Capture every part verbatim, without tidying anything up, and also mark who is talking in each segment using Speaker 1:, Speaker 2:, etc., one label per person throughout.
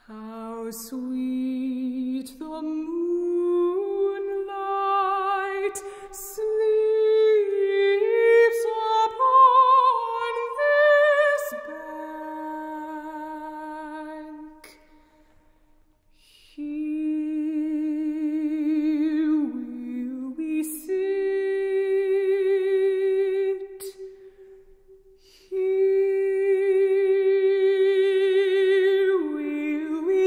Speaker 1: How sweet the moonlight sleeps upon this bank. Here will we sit. Here will we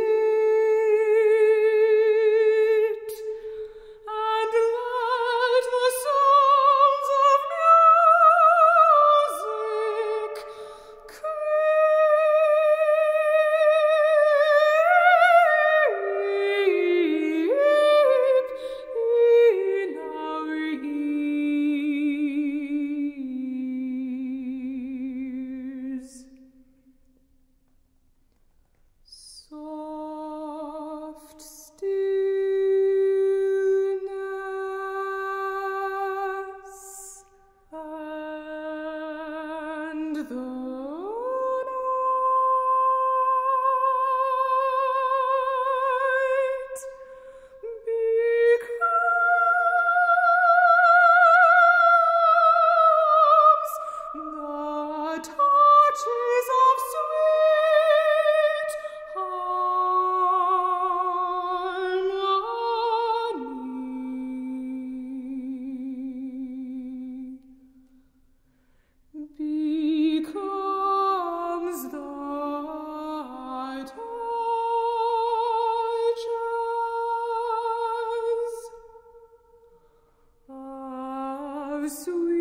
Speaker 1: sit and let the sounds of music creep in our ears. Soft stillness, and the night becomes the touches of sweet harmony. Becomes the touches of sweet